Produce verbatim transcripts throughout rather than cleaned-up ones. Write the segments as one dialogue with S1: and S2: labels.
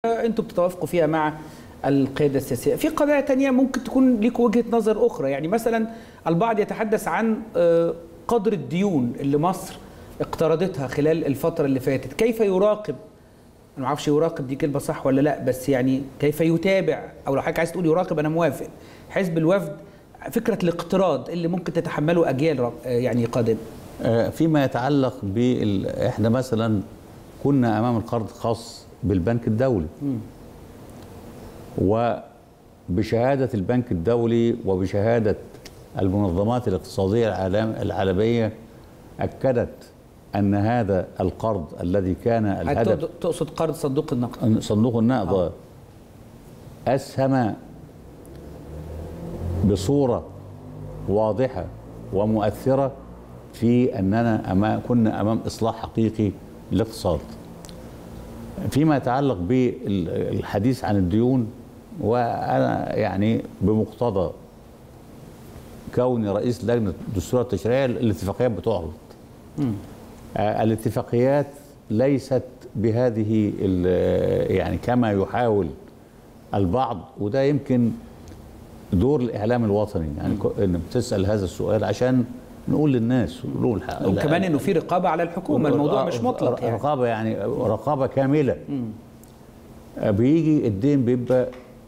S1: انتوا بتتوافقوا فيها مع القيادة السياسية. في قضايا تانية ممكن تكون لكم وجهة نظر أخرى، يعني مثلا البعض يتحدث عن قدر الديون اللي مصر اقترضتها خلال الفترة اللي فاتت، كيف يراقب؟ أنا ما اعرفش يراقب دي كلمة صح ولا لا، بس يعني كيف يتابع، أو لو حضرتك عايز تقول يراقب أنا موافق. حزب الوفد فكرة الاقتراض اللي ممكن تتحمله أجيال يعني قادمة.
S2: فيما يتعلق بال احنا مثلا كنا أمام القرض الخاص بالبنك الدولي، م. وبشهادة البنك الدولي وبشهادة المنظمات الاقتصادية العالمية أكدت أن هذا القرض الذي كان الهدف،
S1: تقصد قرض صندوق النقد،
S2: صندوق النقد آه. أسهم بصورة واضحة ومؤثرة في أننا أمام كنا أمام إصلاح حقيقي للاقتصاد. فيما يتعلق بالحديث عن الديون، وأنا يعني بمقتضى كوني رئيس لجنة الدستور التشريعية الاتفاقيات بتعرض. آه الاتفاقيات ليست بهذه يعني كما يحاول البعض، وده يمكن دور الإعلام الوطني، يعني إن بتسأل هذا السؤال عشان نقول للناس ونقول الحق،
S1: وكمان انه في رقابه على الحكومه، الموضوع مش مطلق يعني.
S2: رقابه يعني رقابه كامله. مم. بيجي الدين بيبقى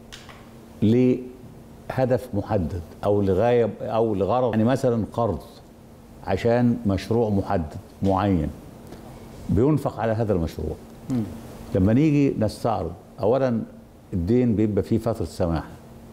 S2: لهدف محدد او لغايه او لغرض، يعني مثلا قرض عشان مشروع محدد معين بينفق على هذا المشروع. مم. لما نيجي نستعرض، اولا الدين بيبقى فيه فتره سماح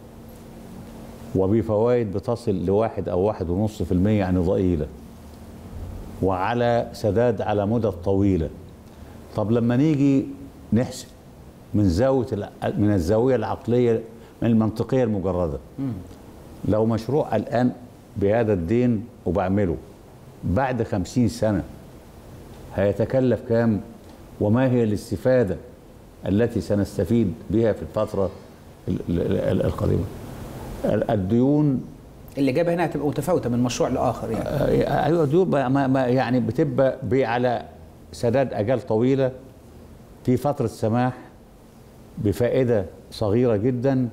S2: وبفوائد بتصل لواحد او واحد ونص في المية، يعني ضئيله، وعلى سداد على مدة طويله. طب لما نيجي نحسب من زاويه من الزاويه العقليه، من المنطقيه المجرده، مم. لو مشروع الان بهذا الدين وبعمله بعد خمسين سنه هيتكلف كام؟ وما هي الاستفاده التي سنستفيد بها في الفتره القريبه؟ الديون
S1: اللي جابها هنا هتبقى متفاوته من مشروع لاخر يعني.
S2: ايوه الديون يعني بتبقى على سداد اجال طويله في فتره سماح بفائده صغيره جدا،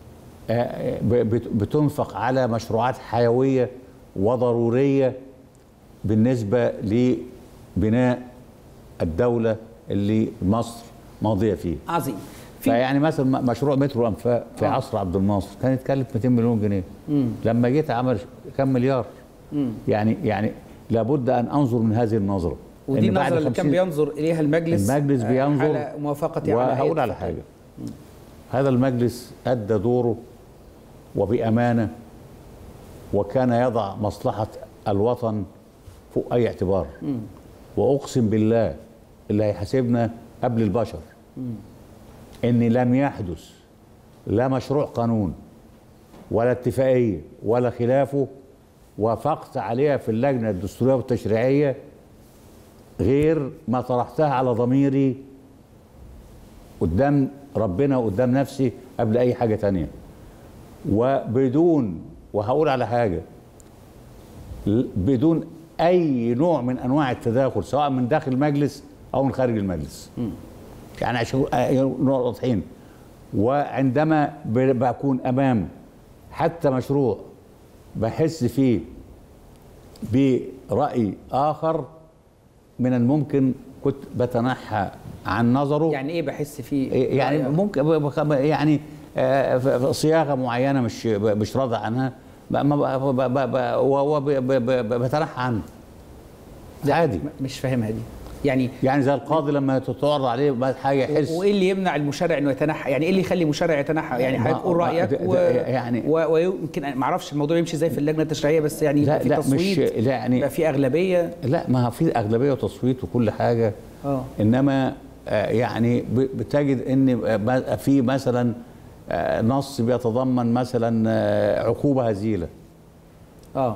S2: بتنفق على مشروعات حيويه وضروريه بالنسبه لبناء الدوله اللي مصر ماضيه فيه.
S1: عظيم.
S2: فيعني مثلا مشروع مترو انفاق في آه. عصر عبد الناصر كان يتكلف مئتين مليون جنيه. مم. لما جيت عمل كم مليار. مم. يعني يعني لابد ان انظر من هذه النظره،
S1: ودي النظره اللي كان بينظر اليها المجلس.
S2: المجلس بينظر
S1: على موافقتي على
S2: وهقول على حاجه. مم. هذا المجلس ادى دوره وبامانه، وكان يضع مصلحه الوطن فوق اي اعتبار. مم. واقسم بالله اللي هيحاسبنا قبل البشر. مم. إن لم يحدث لا مشروع قانون ولا اتفاقية ولا خلافه وافقت عليها في اللجنة الدستورية والتشريعية غير ما طرحتها على ضميري قدام ربنا وقدام نفسي قبل أي حاجة تانية، وبدون، وهقول على حاجة، بدون أي نوع من أنواع التداخل سواء من داخل المجلس أو من خارج المجلس. م. يعني عشان نكون واضحين. وعندما بكون امام حتى مشروع بحس فيه برأي اخر من الممكن كنت بتنحى عن نظره.
S1: يعني ايه بحس فيه؟
S2: يعني ممكن يعني صياغه معينه مش مش راضي عنها وبتنحى عنها عادي.
S1: مش فاهمها دي. يعني
S2: يعني زي القاضي لما تتعرض عليه بعد حاجه يحس.
S1: وايه اللي يمنع المشرع انه يتنحى؟ يعني ايه اللي يخلي المشرع يتنحى؟ يعني حضرتك تقول رايك و... يعني ويمكن ما اعرفش الموضوع يمشي ازاي في اللجنه التشريعيه، بس يعني
S2: لا
S1: في
S2: لا
S1: تصويت،
S2: مش لا يعني
S1: يبقى في اغلبيه.
S2: لا ما في اغلبيه وتصويت وكل حاجه. اه انما يعني بتجد ان في مثلا نص بيتضمن مثلا عقوبه هزيله. اه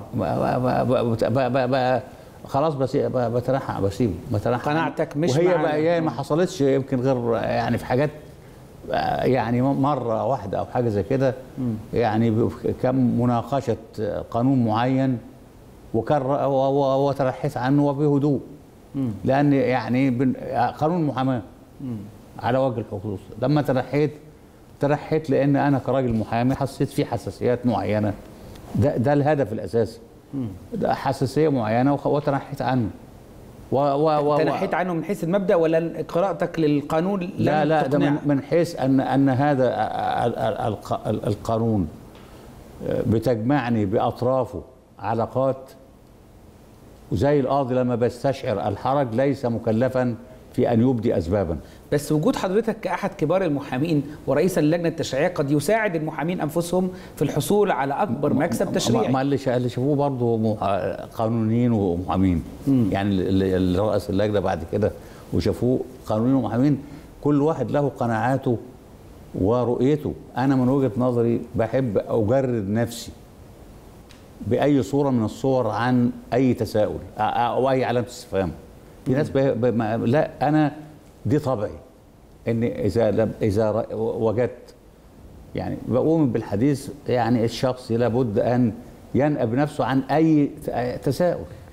S2: خلاص بس بتنحى بسيبه بتنحى.
S1: قناعتك مش
S2: وهي بقى هي ما حصلتش يمكن غير يعني في حاجات يعني مره واحده او حاجه زي كده، يعني كم مناقشه قانون معين وكان وترحيت عنه وبهدوء، لان يعني قانون محاماه على وجه الخصوص. لما ترحيت ترحيت لان انا كراجل محامي حسيت في حساسيات معينه، ده ده الهدف الاساسي، ده حساسيه معينه وترحيت عنه.
S1: و و و تنحيت عنه من حيث المبدا ولا قراءتك للقانون؟
S2: لا لا ده من, من حيث ان ان هذا القانون بتجمعني باطرافه علاقات، وزي القاضي لما بيستشعر الحرج ليس مكلفا في ان يبدي اسبابا.
S1: بس وجود حضرتك كاحد كبار المحامين ورئيسا للجنه التشريعيه قد يساعد المحامين انفسهم في الحصول على اكبر مكسب تشريعي.
S2: ما اللي اللي شافوه برضه قانونيين ومحامين، يعني اللي رأس اللجنه بعد كده وشافوه قانونيين ومحامين، كل واحد له قناعاته ورؤيته. انا من وجهه نظري بحب اجرد نفسي باي صوره من الصور عن اي تساؤل او اي علامه استفهام. في ناس لا، انا دي طبعي، ان اذا لم اذا وجدت يعني بقوم بالحديث يعني الشخصي لابد ان ينأب نفسه عن اي تساؤل.